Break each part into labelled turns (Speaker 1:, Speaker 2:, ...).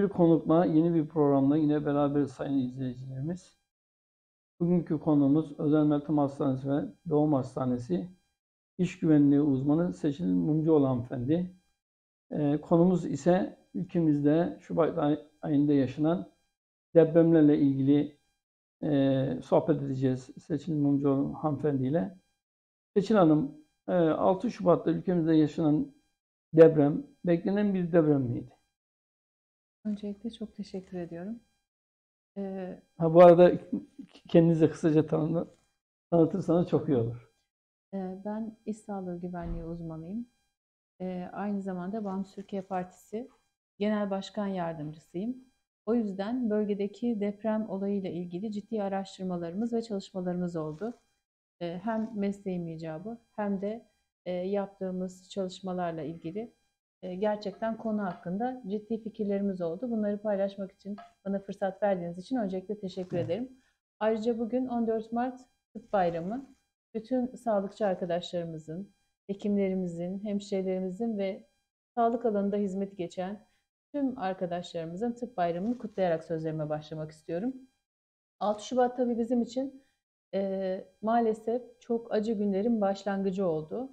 Speaker 1: bir konukla, yeni bir programla yine beraber sayın izleyicilerimiz. Bugünkü konuğumuz Özel Meltem Hastanesi ve Doğum Hastanesi İş Güvenliği Uzmanı Seçil Mumcuoğlu hanımefendi. Konumuz ise ülkemizde Şubat ayında yaşanan depremlerle ilgili sohbet edeceğiz Seçil Mumcuoğlu hanımefendi ile. Seçil Hanım, 6 Şubat'ta ülkemizde yaşanan deprem beklenen bir deprem miydi?
Speaker 2: Öncelikle çok teşekkür ediyorum.
Speaker 1: Bu arada kendinizi kısaca tanıtırsanız çok iyi olur.
Speaker 2: Ben İş Sağlığı Güvenliği uzmanıyım. Aynı zamanda Bağımsız Türkiye Partisi Genel Başkan Yardımcısıyım. O yüzden bölgedeki deprem olayıyla ilgili ciddi araştırmalarımız ve çalışmalarımız oldu. Hem mesleğim icabı hem de yaptığımız çalışmalarla ilgili gerçekten konu hakkında ciddi fikirlerimiz oldu. Bunları paylaşmak için bana fırsat verdiğiniz için öncelikle teşekkür ederim. Ayrıca bugün 14 Mart Tıp Bayramı. Bütün sağlıkçı arkadaşlarımızın, hekimlerimizin, hemşirelerimizin ve sağlık alanında hizmet geçen tüm arkadaşlarımızın Tıp Bayramı'nı kutlayarak sözlerime başlamak istiyorum. 6 Şubat tabii bizim için maalesef çok acı günlerin başlangıcı oldu.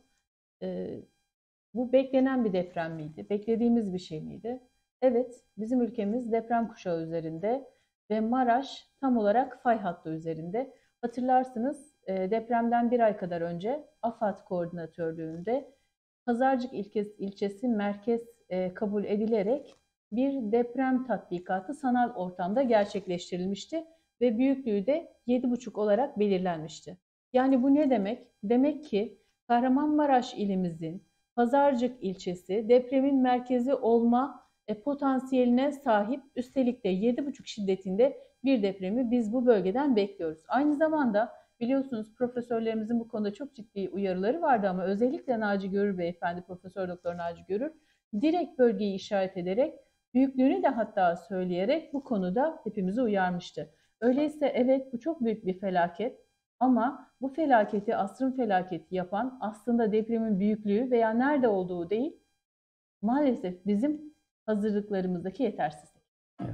Speaker 2: Bu beklenen bir deprem miydi? Beklediğimiz bir şey miydi? Evet, bizim ülkemiz deprem kuşağı üzerinde ve Maraş tam olarak fay hattı üzerinde. Hatırlarsınız depremden bir ay kadar önce AFAD koordinatörlüğünde Pazarcık ilçesi merkez kabul edilerek bir deprem tatbikatı sanal ortamda gerçekleştirilmişti ve büyüklüğü de 7,5 olarak belirlenmişti. Yani bu ne demek? Demek ki Kahramanmaraş ilimizin Pazarcık ilçesi depremin merkezi olma potansiyeline sahip, üstelik de 7,5 şiddetinde bir depremi biz bu bölgeden bekliyoruz. Aynı zamanda biliyorsunuz profesörlerimizin bu konuda çok ciddi uyarıları vardı ama özellikle Naci Görür Beyefendi, Profesör Doktor Naci Görür direkt bölgeyi işaret ederek, büyüklüğünü de hatta söyleyerek bu konuda hepimizi uyarmıştı. Öyleyse evet, bu çok büyük bir felaket. Ama bu felaketi, asrın felaketi yapan aslında depremin büyüklüğü veya nerede olduğu değil, maalesef bizim hazırlıklarımızdaki yetersizlik.
Speaker 1: Evet.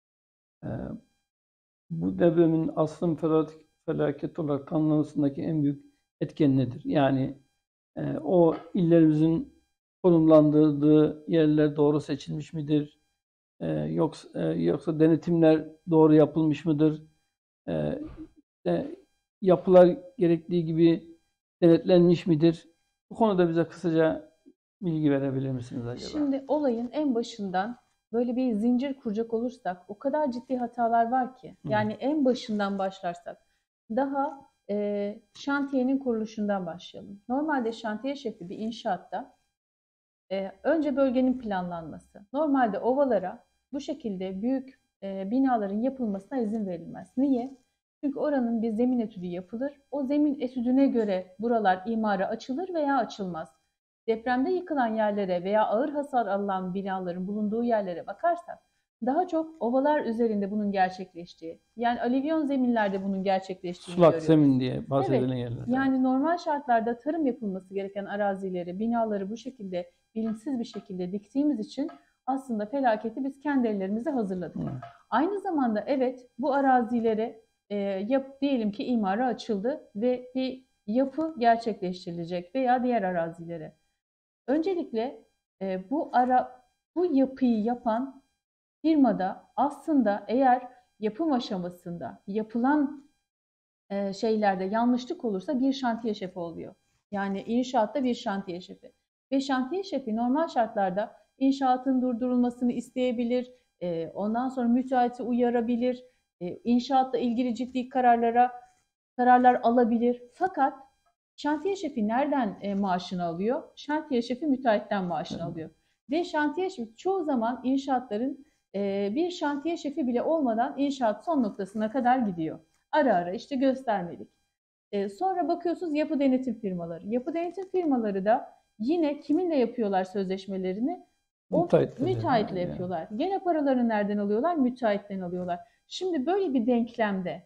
Speaker 1: Bu depremin asrın felaket olarak tanımlamasındaki en büyük etken nedir? Yani o illerimizin konumlandırdığı yerler doğru seçilmiş midir? Yoksa denetimler doğru yapılmış mıdır? Yapılar gerektiği gibi denetlenmiş midir? Bu konuda bize kısaca bilgi verebilir misiniz acaba?
Speaker 2: Şimdi olayın en başından böyle bir zincir kuracak olursak o kadar ciddi hatalar var ki. Yani en başından başlarsak daha şantiyenin kuruluşundan başlayalım. Normalde şantiye şefi bir inşaatta önce bölgenin planlanması. Normalde ovalara bu şekilde büyük binaların yapılmasına izin verilmez. Niye? Çünkü oranın bir zemin etüdü yapılır. O zemin etüdüne göre buralar imara açılır veya açılmaz. Depremde yıkılan yerlere veya ağır hasar alınan binaların bulunduğu yerlere bakarsak daha çok ovalar üzerinde bunun gerçekleştiği, yani alüvyon zeminlerde bunun gerçekleştiğini
Speaker 1: Sulak
Speaker 2: görüyoruz.
Speaker 1: zemin diye bahsedilen
Speaker 2: Evet,
Speaker 1: yerler.
Speaker 2: yani normal şartlarda tarım yapılması gereken arazileri, binaları bu şekilde bilinçsiz bir şekilde diktiğimiz için aslında felaketi biz kendi ellerimize hazırladık. Aynı zamanda evet, bu arazilere diyelim ki imara açıldı ve bir yapı gerçekleştirilecek veya diğer arazilere. Öncelikle bu yapıyı yapan firmada aslında eğer yapım aşamasında yapılan şeylerde yanlışlık olursa bir şantiye şefi oluyor. Yani inşaatta bir şantiye şefi. Ve şantiye şefi normal şartlarda inşaatın durdurulmasını isteyebilir, ondan sonra müteahhiti uyarabilir, inşaatla ilgili ciddi kararlar alabilir. Fakat şantiye şefi nereden maaşını alıyor? Şantiye şefi müteahhitten maaşını alıyor. Ve şantiye şefi çoğu zaman inşaatların bir şantiye şefi bile olmadan inşaat son noktasına kadar gidiyor. Ara ara işte göstermelik. Sonra bakıyorsunuz yapı denetim firmaları. Yapı denetim firmaları da yine kiminle yapıyorlar sözleşmelerini? Müteahhitle yapıyorlar. Gene paralarını nereden alıyorlar? Müteahhitten alıyorlar. Şimdi böyle bir denklemde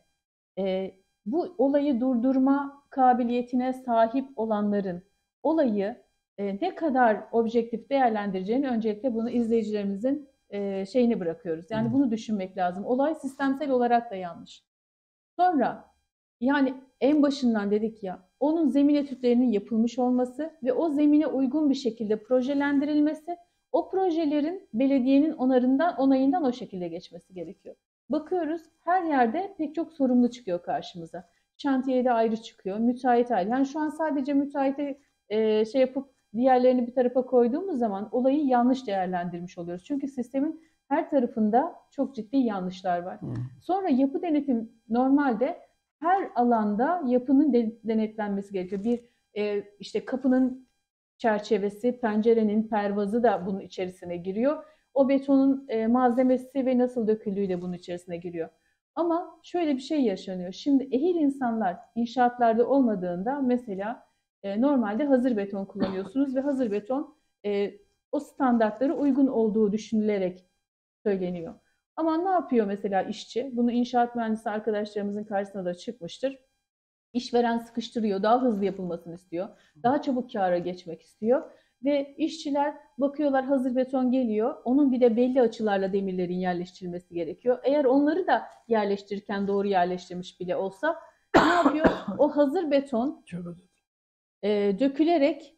Speaker 2: bu olayı durdurma kabiliyetine sahip olanların olayı ne kadar objektif değerlendireceğini öncelikle bunu izleyicilerimizin şeyini bırakıyoruz. Yani bunu düşünmek lazım. Olay sistemsel olarak da yanlış. Sonra yani en başından dedik ya, onun zemin etütlerinin yapılmış olması ve o zemine uygun bir şekilde projelendirilmesi, o projelerin belediyenin onayından o şekilde geçmesi gerekiyor. Bakıyoruz her yerde pek çok sorumlu çıkıyor karşımıza. Şantiyede ayrı çıkıyor, müteahhit ayrı. Yani şu an sadece müteahhite şey yapıp diğerlerini bir tarafa koyduğumuz zaman olayı yanlış değerlendirmiş oluyoruz. Çünkü sistemin her tarafında çok ciddi yanlışlar var. Sonra yapı denetim normalde her alanda yapının denetlenmesi gerekiyor. Bir işte kapının çerçevesi, pencerenin pervazı da bunun içerisine giriyor. O betonun malzemesi ve nasıl döküldüğü de bunun içerisine giriyor. Ama şöyle bir şey yaşanıyor. Şimdi ehil insanlar inşaatlarda olmadığında mesela normalde hazır beton kullanıyorsunuz ve hazır beton o standartlara uygun olduğu düşünülerek söyleniyor. Ama ne yapıyor mesela işçi? Bunu inşaat mühendisi arkadaşlarımızın karşısına da çıkmıştır. İşveren sıkıştırıyor, daha hızlı yapılmasını istiyor. Daha çabuk kâra geçmek istiyor. Ve işçiler bakıyorlar hazır beton geliyor. Onun bir de belli açılarla demirlerin yerleştirilmesi gerekiyor. Eğer onları da yerleştirirken doğru yerleştirmiş bile olsa ne yapıyor? O hazır beton dökülerek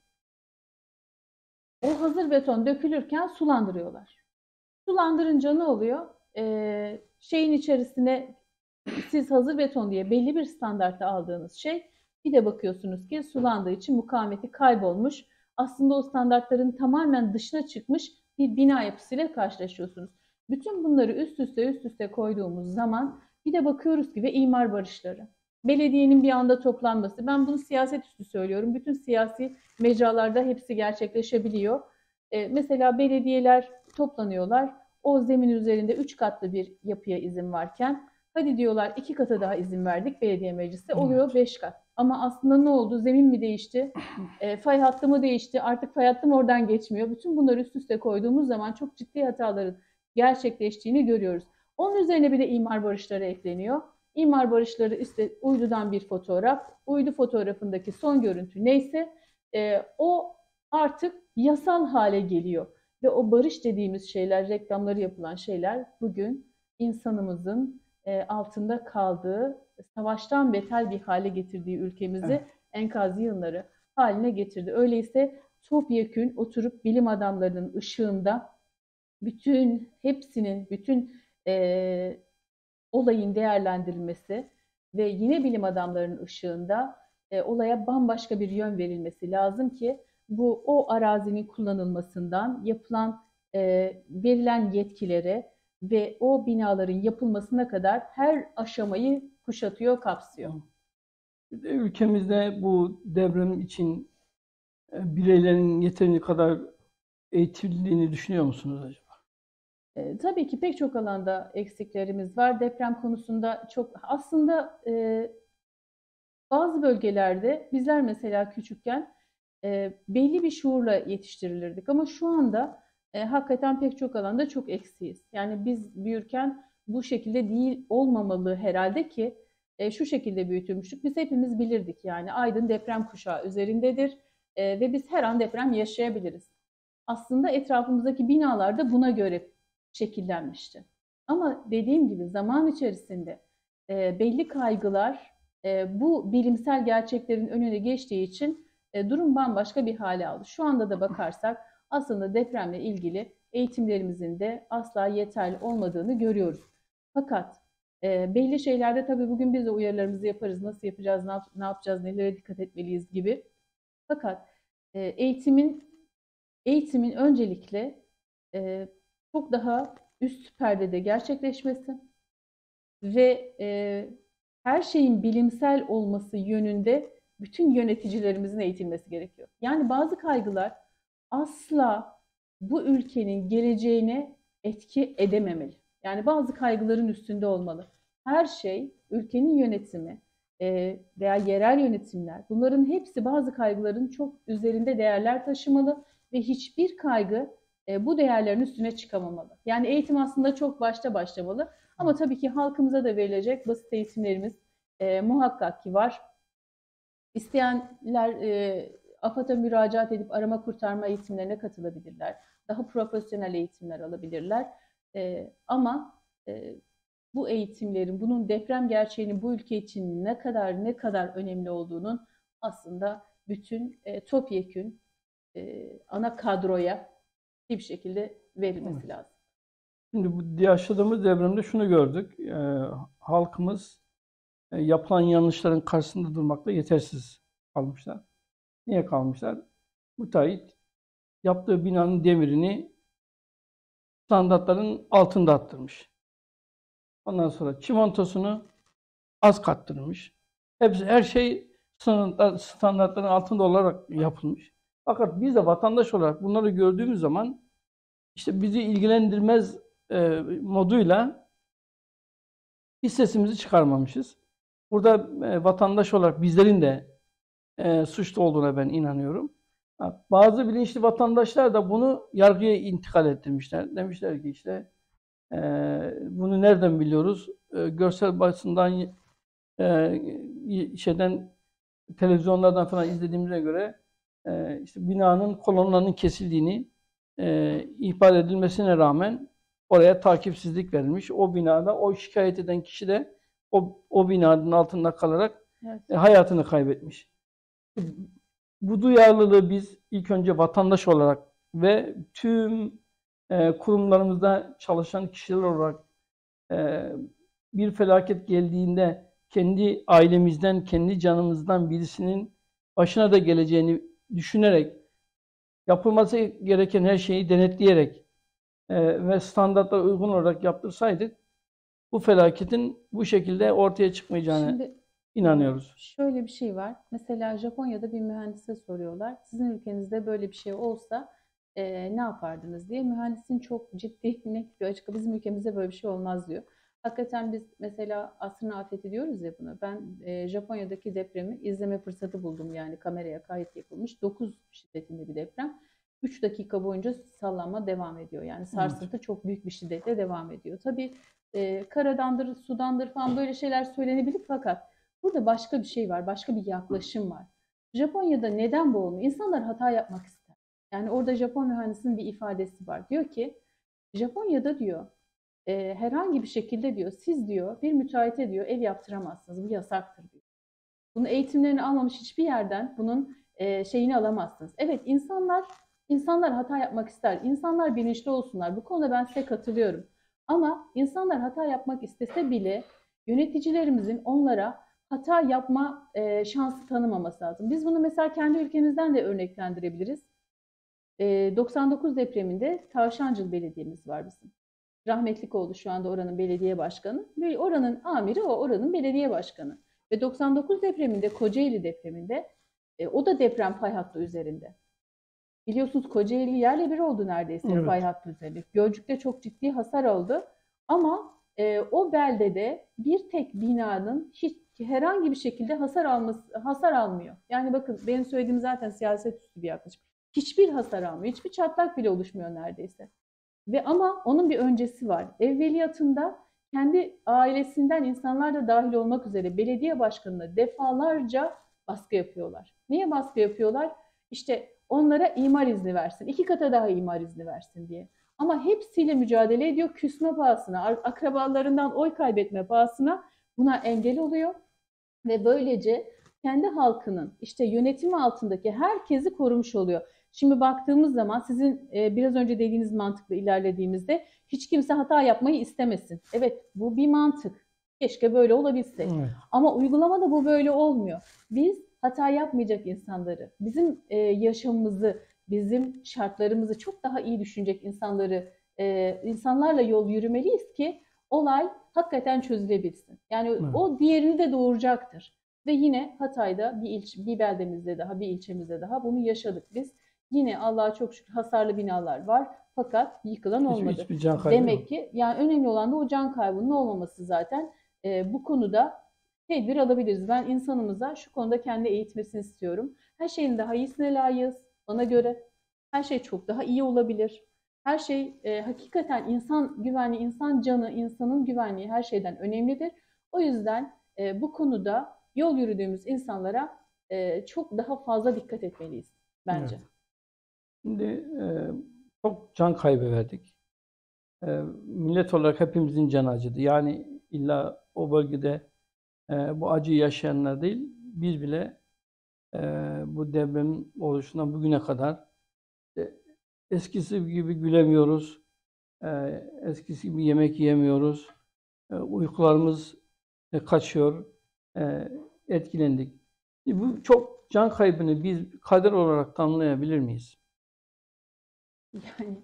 Speaker 2: o hazır beton dökülürken sulandırıyorlar. Sulandırınca ne oluyor? Şeyin içerisine siz hazır beton diye belli bir standartta aldığınız şey bir de bakıyorsunuz ki sulandığı için mukavemeti kaybolmuş. Aslında o standartların tamamen dışına çıkmış bir bina yapısıyla karşılaşıyorsunuz. Bütün bunları üst üste koyduğumuz zaman bir de bakıyoruz ki ve imar barışları. Belediyenin bir anda toplanması. Ben bunu siyaset üstü söylüyorum. Bütün siyasi mecralarda hepsi gerçekleşebiliyor. Mesela belediyeler toplanıyorlar. O zemin üzerinde 3 katlı bir yapıya izin varken hadi diyorlar 2 kata daha izin verdik belediye meclisi oluyor 5 kat. Ama aslında ne oldu? Zemin mi değişti? Fay hattı mı değişti? Artık fay hattı mı oradan geçmiyor? Bütün bunları üst üste koyduğumuz zaman çok ciddi hataların gerçekleştiğini görüyoruz. Onun üzerine bir de imar barışları ekleniyor. İmar barışları işte uydudan bir fotoğraf, uydu fotoğrafındaki son görüntü neyse o artık yasal hale geliyor. Ve o barış dediğimiz şeyler, reklamları yapılan şeyler bugün insanımızın altında kaldığı, savaştan beter bir hale getirdiği ülkemizi enkaz yığınları haline getirdi. Öyleyse topyekün oturup bilim adamlarının ışığında bütün olayın değerlendirilmesi ve yine bilim adamlarının ışığında olaya bambaşka bir yön verilmesi lazım ki o arazinin kullanılmasından yapılan verilen yetkilere ve o binaların yapılmasına kadar her aşamayı kuşatıyor, kapsıyor.
Speaker 1: Ülkemizde bu deprem için bireylerin yeterince kadar eğitildiğini düşünüyor musunuz acaba?
Speaker 2: Tabii ki pek çok alanda eksiklerimiz var. Deprem konusunda çok aslında bazı bölgelerde bizler mesela küçükken belli bir şuurla yetiştirilirdik ama şu anda hakikaten pek çok alanda çok eksiyiz. Yani biz büyürken bu şekilde değil olmamalı herhalde ki şu şekilde büyütülmüştük. Biz hepimiz bilirdik yani Aydın deprem kuşağı üzerindedir ve biz her an deprem yaşayabiliriz. Aslında etrafımızdaki binalar da buna göre şekillenmişti. Ama dediğim gibi zaman içerisinde belli kaygılar bu bilimsel gerçeklerin önüne geçtiği için durum bambaşka bir hale aldı. Şu anda da bakarsak aslında depremle ilgili eğitimlerimizin de asla yeterli olmadığını görüyoruz. Fakat belli şeylerde tabii bugün biz de uyarılarımızı yaparız. Nasıl yapacağız, ne yapacağız, nelere dikkat etmeliyiz gibi. Fakat eğitimin öncelikle çok daha üst perdede gerçekleşmesi ve her şeyin bilimsel olması yönünde bütün yöneticilerimizin eğitilmesi gerekiyor. Yani bazı kaygılar asla bu ülkenin geleceğine etki edememeli. Yani bazı kaygıların üstünde olmalı. Her şey, ülkenin yönetimi veya yerel yönetimler, bunların hepsi bazı kaygıların çok üzerinde değerler taşımalı ve hiçbir kaygı bu değerlerin üstüne çıkamamalı. Yani eğitim aslında çok başta başlamalı. Ama tabii ki halkımıza da verilecek basit eğitimlerimiz muhakkak ki var. İsteyenler AFAD'a müracaat edip arama kurtarma eğitimlerine katılabilirler. Daha profesyonel eğitimler alabilirler. Ama bu eğitimlerin, bunun deprem gerçeğinin bu ülke için ne kadar önemli olduğunun aslında bütün topyekün ana kadroya bir şekilde verilmesi
Speaker 1: Evet.
Speaker 2: lazım.
Speaker 1: Şimdi bu yaşadığımız depremde şunu gördük. Halkımız yapılan yanlışların karşısında durmakta yetersiz kalmışlar. Niye kalmışlar? Müteahhit yaptığı binanın demirini standartların altında attırmış. Ondan sonra çimentosunu az kattırmış. Her şey standartların altında olarak yapılmış. Fakat biz de vatandaş olarak bunları gördüğümüz zaman işte bizi ilgilendirmez moduyla hiç sesimizi çıkarmamışız. Burada vatandaş olarak bizlerin de suçlu olduğuna ben inanıyorum. Bazı bilinçli vatandaşlar da bunu yargıya intikal ettirmişler. Demişler ki işte bunu nereden biliyoruz? Görsel basından televizyonlardan falan izlediğimize göre işte binanın kolonlarının kesildiğini ihbar edilmesine rağmen oraya takipsizlik verilmiş. O binada o şikayet eden kişi de o binanın altında kalarak
Speaker 2: Evet.
Speaker 1: hayatını kaybetmiş. Bu duyarlılığı biz ilk önce vatandaş olarak ve tüm kurumlarımızda çalışan kişiler olarak bir felaket geldiğinde kendi ailemizden, kendi canımızdan birisinin başına da geleceğini düşünerek, yapılması gereken her şeyi denetleyerek ve standartlara uygun olarak yaptırsaydık, bu felaketin bu şekilde ortaya çıkmayacağını
Speaker 2: Şimdi
Speaker 1: inanıyoruz.
Speaker 2: şöyle bir şey var. Mesela Japonya'da bir mühendise soruyorlar. Sizin ülkenizde böyle bir şey olsa ne yapardınız diye. Mühendisin çok ciddi, net bir açıklama. Bizim ülkemizde böyle bir şey olmaz diyor. Hakikaten biz mesela asrın afeti diyoruz ya buna. Ben Japonya'daki depremi izleme fırsatı buldum. Yani kameraya kayıt yapılmış. 9 şiddetinde bir deprem. 3 dakika boyunca sallanma devam ediyor. Yani sarsıntı çok büyük bir şiddetle devam ediyor. Tabii karadandır, sudandır falan böyle şeyler söylenebilir fakat burada başka bir şey var, başka bir yaklaşım var. Japonya'da neden bu olmuyor? İnsanlar hata yapmak ister. Yani orada Japon mühendisinin bir ifadesi var. Diyor ki, Japonya'da diyor, herhangi bir şekilde diyor, siz diyor, bir müteahhite diyor, ev yaptıramazsınız. Bu yasaktır diyor. Bunun eğitimlerini almamış hiçbir yerden bunun şeyini alamazsınız. Evet, insanlar hata yapmak ister. İnsanlar bilinçli olsunlar. Bu konuda ben size katılıyorum. Ama insanlar hata yapmak istese bile yöneticilerimizin onlara hata yapma şansı tanımaması lazım. Biz bunu mesela kendi ülkemizden de örneklendirebiliriz. 99 depreminde Tavşancıl Belediye'miz var bizim. Rahmetlik oldu şu anda oranın belediye başkanı. Ve oranın amiri o oranın belediye başkanı. Ve 99 depreminde, Kocaeli depreminde o da deprem fay hattı üzerinde. Biliyorsunuz Kocaeli yerle bir oldu neredeyse
Speaker 1: Evet.
Speaker 2: fay hattı üzerinde. Gölcük'te çok ciddi hasar oldu. Ama o beldede bir tek binanın hiç herhangi bir şekilde hasar almıyor. Yani bakın benim söylediğim zaten siyaset üstü bir yaklaşım. Hiçbir hasar almıyor. Hiçbir çatlak bile oluşmuyor neredeyse. Ve ama onun bir öncesi var. Evveliyatında kendi ailesinden insanlar da dahil olmak üzere belediye başkanına defalarca baskı yapıyorlar. Niye baskı yapıyorlar? İşte onlara imar izni versin. 2 kata daha imar izni versin diye. Ama hepsiyle mücadele ediyor. Küsme pahasına, akrabalarından oy kaybetme pahasına buna engel oluyor. Ve böylece kendi halkının işte yönetimi altındaki herkesi korumuş oluyor. Şimdi baktığımız zaman sizin biraz önce dediğiniz mantıkla ilerlediğimizde hiç kimse hata yapmayı istemesin. Evet, bu bir mantık. Keşke böyle olabilse.
Speaker 1: Evet.
Speaker 2: Ama uygulamada bu böyle olmuyor. Biz hata yapmayacak insanları, bizim yaşamımızı, bizim şartlarımızı çok daha iyi düşünecek insanlarla yol yürümeliyiz ki olay hakikaten çözülebilsin. Yani
Speaker 1: Evet.
Speaker 2: o diğerini de doğuracaktır. Ve yine Hatay'da bir beldemizde daha, bir ilçemizde daha bunu yaşadık biz. Yine Allah'a çok şükür hasarlı binalar var fakat yıkılan olmadı.
Speaker 1: Hiçbir can kaybı
Speaker 2: Demek
Speaker 1: yok.
Speaker 2: ki yani önemli olan da o can kaybının olmaması zaten. Bu konuda tedbir alabiliriz. Ben insanımıza şu konuda kendi eğitmesini istiyorum. Her şeyin daha iyisine layığız bana göre. Her şey çok daha iyi olabilir. Her şey hakikaten insan güvenliği, insan canı, insanın güvenliği her şeyden önemlidir. O yüzden bu konuda yol yürüdüğümüz insanlara çok daha fazla dikkat etmeliyiz bence.
Speaker 1: Evet. Şimdi çok can kaybı verdik. millet olarak hepimizin canı acıdı. Yani illa o bölgede bu acıyı yaşayanlar değil, biz bile bu depremin oluşundan bugüne kadar e, eskisi gibi gülemiyoruz, eskisi gibi yemek yiyemiyoruz, uykularımız kaçıyor, etkilendik. Bu çok can kaybını biz kader olarak tanımlayabilir miyiz?
Speaker 2: Yani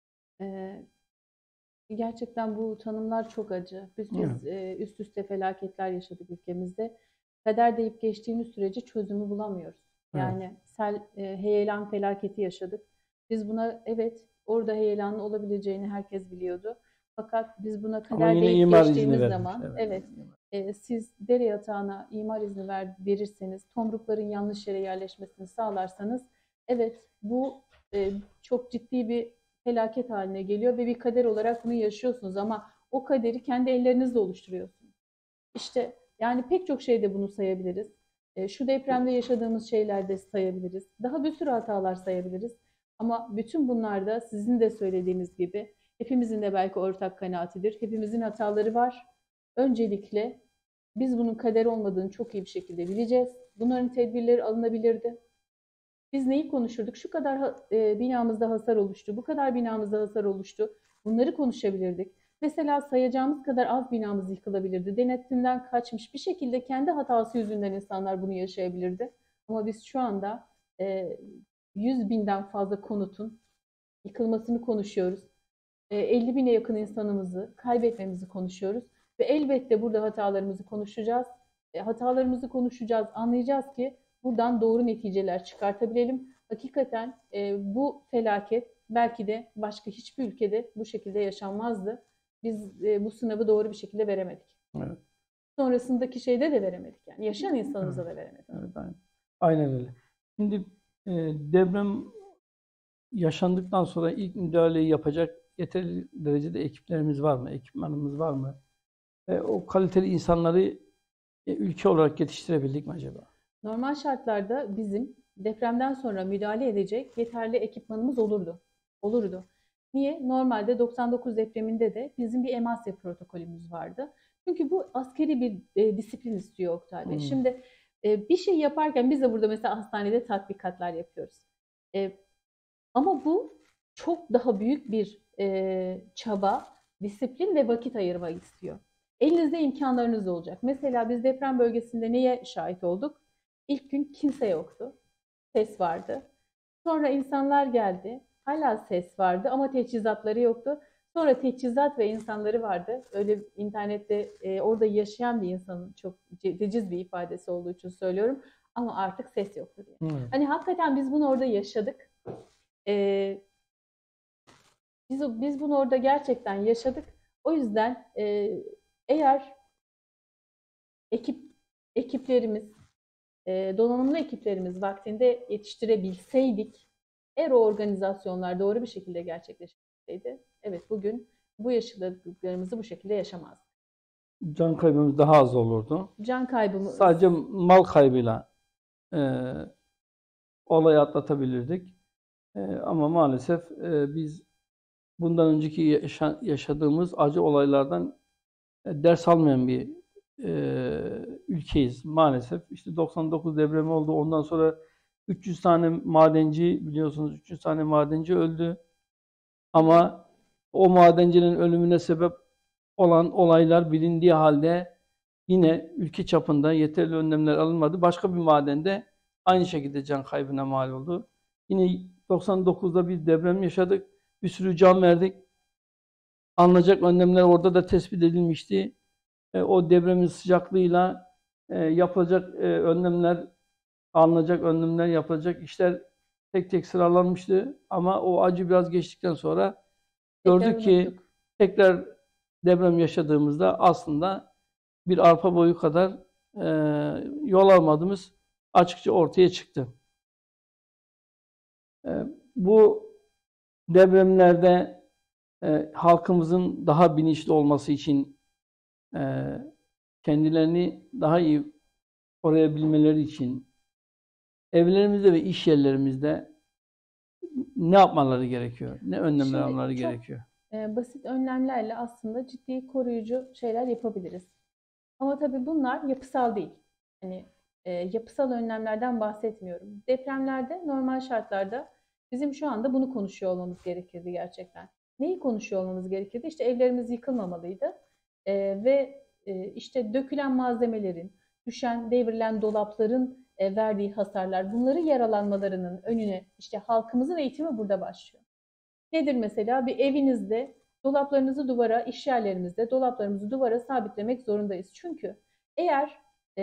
Speaker 2: gerçekten bu tanımlar çok acı. Biz
Speaker 1: Evet.
Speaker 2: üst üste felaketler yaşadık ülkemizde. Kader deyip geçtiğimiz sürece çözümü bulamıyoruz.
Speaker 1: Evet.
Speaker 2: Yani heyelan felaketi yaşadık. Biz buna evet orada heyelanın olabileceğini herkes biliyordu. Fakat biz buna
Speaker 1: Ama
Speaker 2: kader
Speaker 1: yine
Speaker 2: deyip
Speaker 1: imar izni
Speaker 2: geçtiğimiz
Speaker 1: vermiş.
Speaker 2: zaman
Speaker 1: Evet.
Speaker 2: evet siz dere yatağına imar izni verirseniz, tomrukların yanlış yere yerleşmesini sağlarsanız evet bu çok ciddi bir felaket haline geliyor ve bir kader olarak bunu yaşıyorsunuz ama o kaderi kendi ellerinizle oluşturuyorsunuz. İşte yani pek çok şeyde bunu sayabiliriz. Şu depremde yaşadığımız şeylerde sayabiliriz. Daha bir sürü hatalar sayabiliriz. Ama bütün bunlarda sizin de söylediğiniz gibi hepimizin de belki ortak kanaatidir. Hepimizin hataları var. Öncelikle biz bunun kader olmadığını çok iyi bir şekilde bileceğiz. Bunların tedbirleri alınabilirdi. Biz neyi konuşurduk? Şu kadar binamızda hasar oluştu, bu kadar binamızda hasar oluştu. Bunları konuşabilirdik. Mesela sayacağımız kadar az binamız yıkılabilirdi. Denetimden kaçmış bir şekilde kendi hatası yüzünden insanlar bunu yaşayabilirdi. Ama biz şu anda 100 binden fazla konutun yıkılmasını konuşuyoruz. 50 bine yakın insanımızı kaybetmemizi konuşuyoruz. Ve elbette burada hatalarımızı konuşacağız. Hatalarımızı konuşacağız, anlayacağız ki buradan doğru neticeler çıkartabilelim. Hakikaten bu felaket belki de başka hiçbir ülkede bu şekilde yaşanmazdı. Biz bu sınavı doğru bir şekilde veremedik.
Speaker 1: Evet.
Speaker 2: Sonrasındaki şeyde de veremedik. Yani yaşayan insanımıza
Speaker 1: Evet.
Speaker 2: da veremedik.
Speaker 1: Evet, aynen öyle. Şimdi deprem yaşandıktan sonra ilk müdahaleyi yapacak yeterli derecede ekiplerimiz var mı? Ekipmanımız var mı? O kaliteli insanları ülke olarak yetiştirebildik mi acaba?
Speaker 2: Normal şartlarda bizim depremden sonra müdahale edecek yeterli ekipmanımız olurdu. Olurdu. Niye? Normalde 99 depreminde de bizim bir EMASya protokolümüz vardı. Çünkü bu askeri bir disiplin istiyor Oktay Bey. Şimdi bir şey yaparken biz de burada mesela hastanede tatbikatlar yapıyoruz. Ama bu çok daha büyük bir çaba, disiplin ve vakit ayırmak istiyor. Elinizde imkanlarınız olacak. Mesela biz deprem bölgesinde neye şahit olduk? İlk gün kimse yoktu. Ses vardı. Sonra insanlar geldi. Hala ses vardı ama teçhizatları yoktu. Sonra teçhizat ve insanları vardı. Öyle internette orada yaşayan bir insanın çok veciz bir ifadesi olduğu için söylüyorum. Ama artık ses yoktu diye.
Speaker 1: Evet.
Speaker 2: Hani hakikaten biz bunu orada yaşadık. Ee, biz bunu orada gerçekten yaşadık. O yüzden eğer ekiplerimiz, donanımlı ekiplerimiz vaktinde yetiştirebilseydik, eğer o organizasyonlar doğru bir şekilde gerçekleşseydi, evet bugün bu yaşadıklarımızı bu şekilde yaşamazdık.
Speaker 1: Can kaybımız daha az olurdu.
Speaker 2: Can kaybımız
Speaker 1: Sadece mal kaybıyla olayı atlatabilirdik. Ama maalesef biz bundan önceki yaşadığımız acı olaylardan ders almayan bir ülkeyiz maalesef. İşte 99 depremi oldu. Ondan sonra 300 tane madenci, biliyorsunuz 300 tane madenci öldü. Ama o madencinin ölümüne sebep olan olaylar bilindiği halde yine ülke çapında yeterli önlemler alınmadı. Başka bir madende aynı şekilde can kaybına mal oldu. Yine 99'da bir deprem yaşadık. Bir sürü can verdik. Alınacak önlemler orada da tespit edilmişti. O depremin sıcaklığıyla yapılacak önlemler, alınacak önlemler, yapılacak işler tek tek sıralanmıştı. Ama o acı biraz geçtikten sonra gördük ki tekrar deprem yaşadığımızda aslında bir arpa boyu kadar yol almadığımız açıkça ortaya çıktı. Bu depremlerde halkımızın daha bilinçli olması için kendilerini daha iyi koruyabilmeleri için evlerimizde ve iş yerlerimizde ne yapmaları gerekiyor? Ne önlemler almaları gerekiyor?
Speaker 2: basit önlemlerle aslında ciddi koruyucu şeyler yapabiliriz. Ama tabii bunlar yapısal değil. Hani yapısal önlemlerden bahsetmiyorum. Depremlerde normal şartlarda bizim şu anda bunu konuşuyor olmamız gerekirdi gerçekten. Neyi konuşuyor olmamız gerekirdi? İşte evlerimiz yıkılmamalıydı. Ve işte dökülen malzemelerin, düşen, devrilen dolapların verdiği hasarlar, bunların yaralanmalarının önüne işte halkımızın eğitimi burada başlıyor. Nedir mesela? Bir evinizde dolaplarınızı duvara, iş yerlerimizde dolaplarımızı duvara sabitlemek zorundayız. Çünkü eğer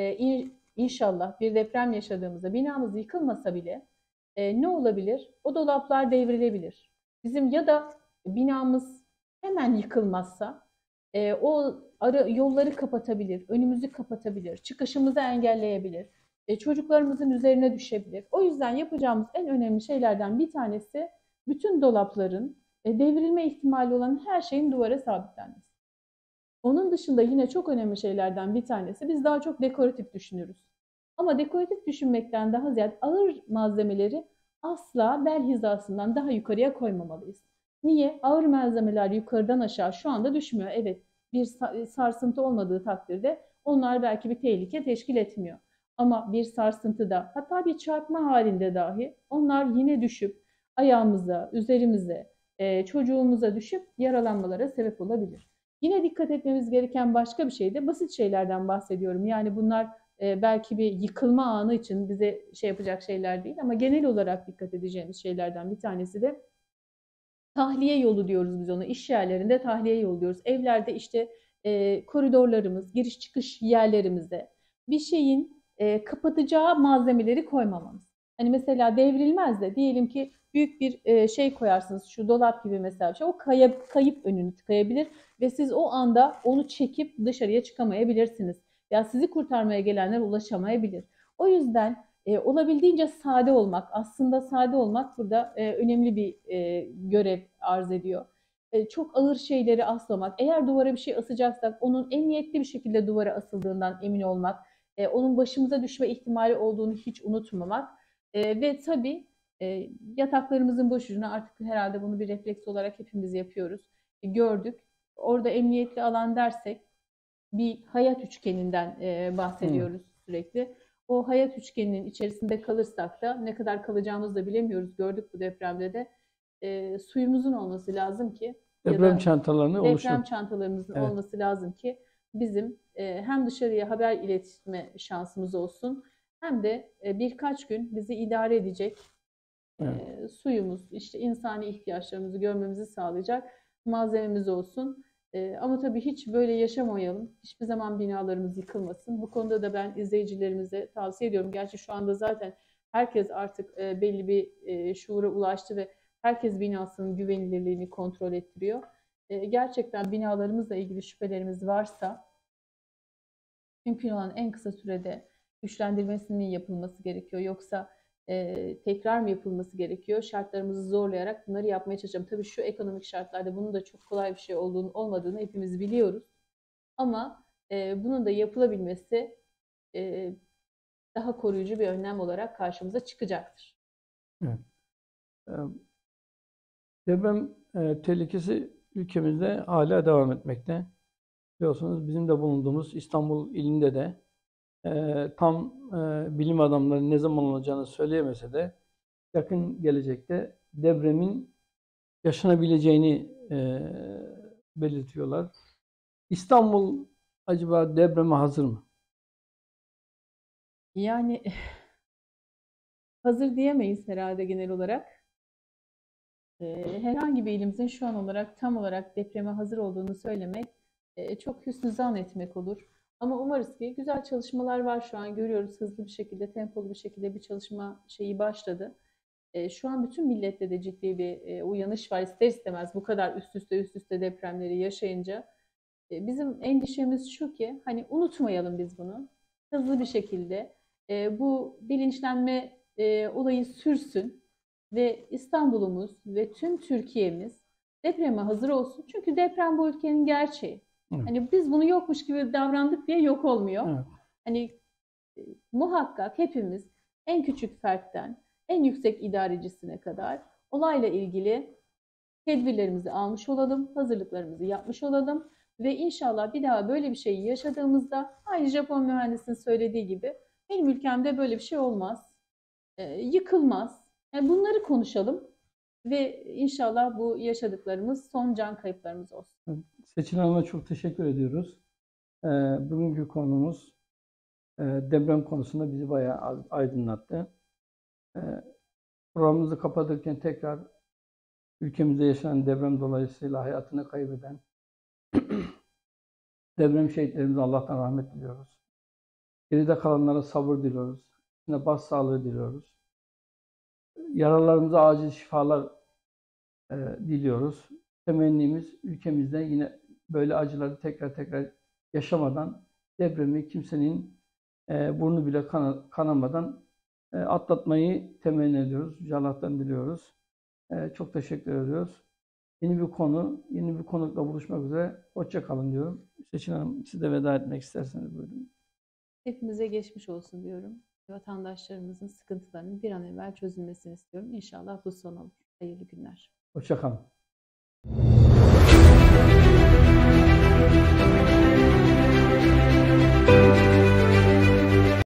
Speaker 2: inşallah bir deprem yaşadığımızda binamız yıkılmasa bile ne olabilir? O dolaplar devrilebilir. Bizim ya da binamız hemen yıkılmazsa o yolları kapatabilir, önümüzü kapatabilir, çıkışımızı engelleyebilir, çocuklarımızın üzerine düşebilir. O yüzden yapacağımız en önemli şeylerden bir tanesi bütün dolapların devrilme ihtimali olan her şeyin duvara sabitlenmesi. Onun dışında yine çok önemli şeylerden bir tanesi biz daha çok dekoratif düşünürüz. Ama dekoratif düşünmekten daha ziyade ağır malzemeleri asla bel hizasından daha yukarıya koymamalıyız. Niye? Ağır malzemeler yukarıdan aşağı şu anda düşmüyor. Evet, bir sarsıntı olmadığı takdirde onlar belki bir tehlike teşkil etmiyor. Ama bir sarsıntıda, hatta bir çarpma halinde dahi onlar yine düşüp ayağımıza, üzerimize, çocuğumuza düşüp yaralanmalara sebep olabilir. Yine dikkat etmemiz gereken başka bir şey de basit şeylerden bahsediyorum. Yani bunlar belki bir yıkılma anı için bize şey yapacak şeyler değil ama genel olarak dikkat edeceğimiz şeylerden bir tanesi de tahliye yolu diyoruz biz ona. İş yerlerinde tahliye yolu diyoruz. Evlerde işte koridorlarımız, giriş çıkış yerlerimizde bir şeyin kapatacağı malzemeleri koymamamız. Hani mesela devrilmez de diyelim ki büyük bir şey koyarsınız, şu dolap gibi mesela bir şey. O kayıp önünü tıkayabilir ve siz o anda onu çekip dışarıya çıkamayabilirsiniz. Ya sizi kurtarmaya gelenler ulaşamayabilir. O yüzden olabildiğince sade olmak, aslında sade olmak burada önemli bir görev arz ediyor. Çok ağır şeyleri aslamak, eğer duvara bir şey asacaksak onun emniyetli bir şekilde duvara asıldığından emin olmak, onun başımıza düşme ihtimali olduğunu hiç unutmamak ve tabii yataklarımızın başucuna artık herhalde bunu bir refleks olarak hepimiz yapıyoruz, gördük. Orada emniyetli alan dersek bir hayat üçgeninden bahsediyoruz sürekli. O hayat üçgeninin içerisinde kalırsak da ne kadar kalacağımızı da bilemiyoruz. Gördük bu depremde de. Suyumuzun olması lazım ki ya
Speaker 1: Deprem
Speaker 2: da
Speaker 1: çantalarını
Speaker 2: deprem
Speaker 1: oluştur.
Speaker 2: çantalarımızın
Speaker 1: Evet.
Speaker 2: olması lazım ki bizim hem dışarıya haber iletme şansımız olsun hem de birkaç gün bizi idare edecek
Speaker 1: Evet.
Speaker 2: suyumuz, işte insani ihtiyaçlarımızı görmemizi sağlayacak malzememiz olsun. Ama tabii hiç böyle yaşamayalım. Hiçbir zaman binalarımız yıkılmasın. Bu konuda da ben izleyicilerimize tavsiye ediyorum. Gerçi şu anda zaten herkes artık belli bir şuura ulaştı ve herkes binasının güvenilirliğini kontrol ettiriyor. Gerçekten binalarımızla ilgili şüphelerimiz varsa mümkün olan en kısa sürede güçlendirmesinin yapılması gerekiyor. Yoksa tekrar mı yapılması gerekiyor? Şartlarımızı zorlayarak bunları yapmaya çalışacağım. Tabii şu ekonomik şartlarda bunun da çok kolay bir şey olmadığını hepimiz biliyoruz. Ama bunun da yapılabilmesi e, daha koruyucu bir önlem olarak karşımıza çıkacaktır.
Speaker 1: Evet. Ee, Deprem tehlikesi ülkemizde hala devam etmekte. Biliyorsunuz bizim de bulunduğumuz İstanbul ilinde de tam bilim adamları ne zaman olacağını söyleyemese de yakın gelecekte depremin yaşanabileceğini belirtiyorlar. İstanbul acaba depreme hazır mı?
Speaker 2: Yani hazır diyemeyiz herhalde genel olarak. Herhangi bir ilimizin şu an olarak tam olarak depreme hazır olduğunu söylemek çok hüsnü zan etmek olur. Ama umarız ki güzel çalışmalar var şu an görüyoruz hızlı bir şekilde, tempolu bir şekilde bir çalışma şeyi başladı. Şu an bütün millette de ciddi bir uyanış var ister istemez bu kadar üst üste depremleri yaşayınca. Bizim endişemiz şu ki hani unutmayalım biz bunu. Hızlı bir şekilde bu bilinçlenme olayı sürsün ve İstanbul'umuz ve tüm Türkiye'miz depreme hazır olsun. Çünkü deprem bu ülkenin gerçeği.
Speaker 1: Evet.
Speaker 2: Hani biz bunu yokmuş gibi davrandık diye yok olmuyor.
Speaker 1: Evet.
Speaker 2: Hani muhakkak hepimiz en küçük fertten en yüksek idarecisine kadar olayla ilgili
Speaker 3: tedbirlerimizi almış olalım, hazırlıklarımızı yapmış olalım ve inşallah bir daha böyle bir şeyi yaşadığımızda aynı Japon mühendisinin söylediği gibi benim ülkemde böyle bir şey olmaz, yıkılmaz. Yani bunları konuşalım ve inşallah bu yaşadıklarımız son can kayıplarımız olsun.
Speaker 1: Seçil Hanım'a çok teşekkür ediyoruz. Bugünkü konumuz deprem konusunda bizi bayağı aydınlattı. Programımızı kapatırken tekrar ülkemizde yaşanan deprem dolayısıyla hayatını kaybeden deprem şehitlerimize Allah'tan rahmet diliyoruz. Geride kalanlara sabır diliyoruz. Yine başsağlığı diliyoruz. Yaralarımıza acil şifalar diliyoruz. Temennimiz ülkemizde yine böyle acıları tekrar yaşamadan, depremi kimsenin burnu bile kanamadan atlatmayı temenni ediyoruz. Yüce Allah'tan diliyoruz. Çok teşekkür ediyoruz. Yeni bir konukla buluşmak üzere. Hoşça kalın diyorum. Seçil Hanım, siz de veda etmek isterseniz buyurun.
Speaker 3: Hepimize geçmiş olsun diyorum. Vatandaşlarımızın sıkıntılarının bir an evvel çözülmesini istiyorum. İnşallah bu son olur. Hayırlı günler.
Speaker 1: Hoşça kalın.